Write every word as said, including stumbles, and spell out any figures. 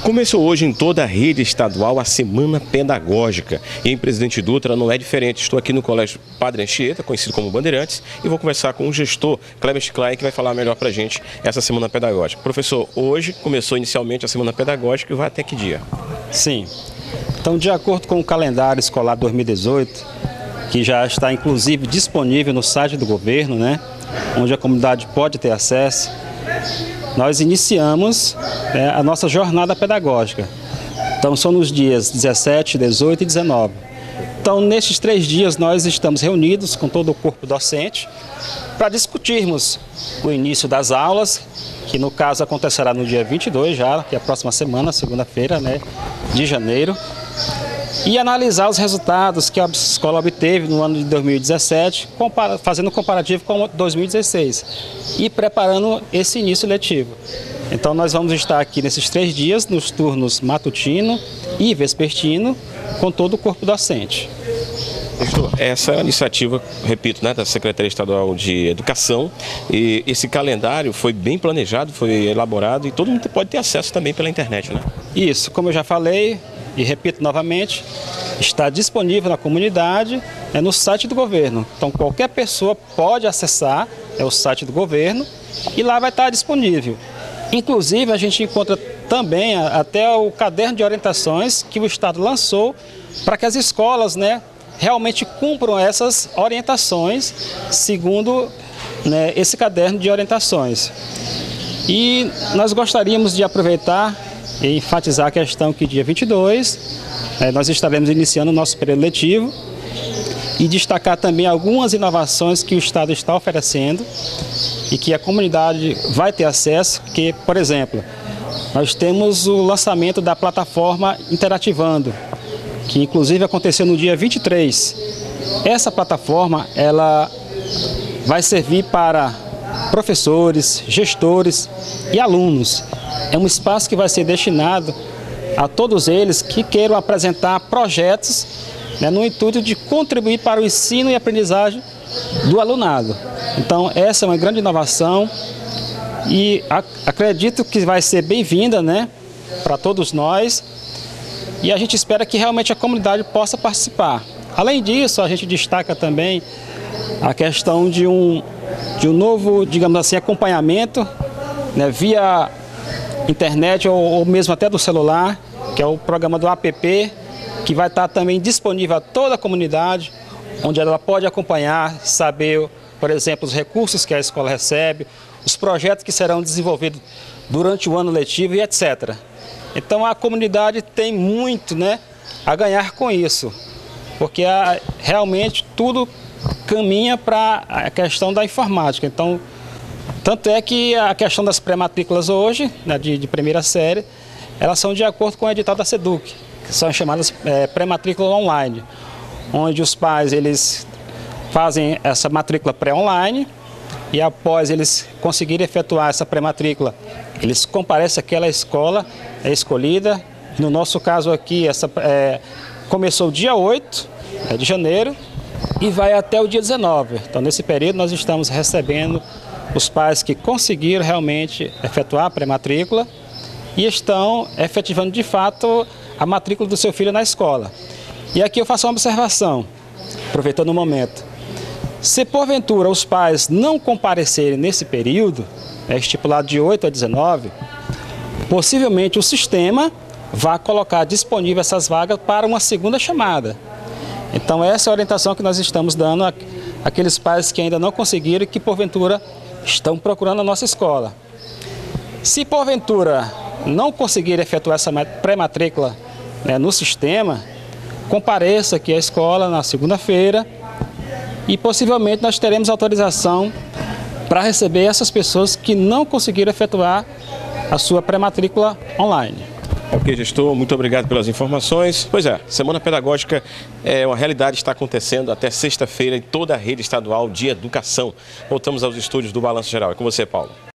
Começou hoje em toda a rede estadual a Semana Pedagógica. E em Presidente Dutra não é diferente. Estou aqui no Colégio Padre Anchieta, conhecido como Bandeirantes, e vou conversar com o gestor Clemens Klein, que vai falar melhor para a gente essa Semana Pedagógica. Professor, hoje começou inicialmente a Semana Pedagógica e vai até que dia? Sim. Então, de acordo com o calendário escolar dois mil e dezoito, que já está inclusive disponível no site do governo, né, onde a comunidade pode ter acesso, nós iniciamos é, a nossa jornada pedagógica. Então, são nos dias dezessete, dezoito e dezenove. Então, nesses três dias, nós estamos reunidos com todo o corpo docente para discutirmos o início das aulas, que no caso acontecerá no dia vinte e dois já, que é a próxima semana, segunda-feira, né, de janeiro, e analisar os resultados que a escola obteve no ano de dois mil e dezessete, fazendo um comparativo com dois mil e dezesseis e preparando esse início letivo. Então nós vamos estar aqui nesses três dias, nos turnos matutino e vespertino, com todo o corpo docente. Essa é a iniciativa, repito, né, da Secretaria Estadual de Educação, e esse calendário foi bem planejado, foi elaborado e todo mundo pode ter acesso também pela internet, né? Isso, como eu já falei e repito novamente, está disponível na comunidade, é no site do governo. Então qualquer pessoa pode acessar, é o site do governo, e lá vai estar disponível. Inclusive a gente encontra também até o caderno de orientações que o Estado lançou para que as escolas, né, realmente cumpram essas orientações segundo, né, esse caderno de orientações. E nós gostaríamos de aproveitar e enfatizar a questão que dia vinte e dois eh, nós estaremos iniciando o nosso período letivo e destacar também algumas inovações que o Estado está oferecendo e que a comunidade vai ter acesso, que, por exemplo, nós temos o lançamento da plataforma Interativando, que inclusive aconteceu no dia vinte e três. Essa plataforma ela vai servir para professores, gestores e alunos. É um espaço que vai ser destinado a todos eles que queiram apresentar projetos, né, no intuito de contribuir para o ensino e aprendizagem do alunado. Então essa é uma grande inovação e ac- acredito que vai ser bem-vinda, né, para todos nós. E a gente espera que realmente a comunidade possa participar. Além disso, a gente destaca também a questão de um, de um novo, digamos assim, acompanhamento, né, via internet ou, ou mesmo até do celular, que é o programa do app, que vai estar também disponível a toda a comunidade, onde ela pode acompanhar, saber, por exemplo, os recursos que a escola recebe, os projetos que serão desenvolvidos durante o ano letivo e etcétera. Então a comunidade tem muito, né, a ganhar com isso, porque a, realmente tudo caminha para a questão da informática. Então, tanto é que a questão das pré-matrículas hoje, né, de, de primeira série, elas são de acordo com o edital da SEDUC, que são chamadas é, pré-matrícula online, onde os pais eles fazem essa matrícula pré-online e após eles conseguirem efetuar essa pré-matrícula, eles comparecem àquela escola é escolhida. No nosso caso aqui, essa é, começou dia oito é, de janeiro e vai até o dia dezenove. Então, nesse período, nós estamos recebendo os pais que conseguiram realmente efetuar a pré-matrícula e estão efetivando de fato a matrícula do seu filho na escola. E aqui eu faço uma observação, aproveitando o momento. Se porventura os pais não comparecerem nesse período, é estipulado de oito a dezenove, possivelmente o sistema vai colocar disponível essas vagas para uma segunda chamada. Então essa é a orientação que nós estamos dando a, àqueles pais que ainda não conseguiram e que porventura estão procurando a nossa escola. Se porventura não conseguir efetuar essa pré-matrícula, né, no sistema, compareça aqui à escola na segunda-feira e possivelmente nós teremos autorização para receber essas pessoas que não conseguiram efetuar a sua pré-matrícula online. Ok, gestor, muito obrigado pelas informações. Pois é, Semana Pedagógica é uma realidade, está acontecendo até sexta-feira em toda a rede estadual de educação. Voltamos aos estúdios do Balanço Geral. É com você, Paulo.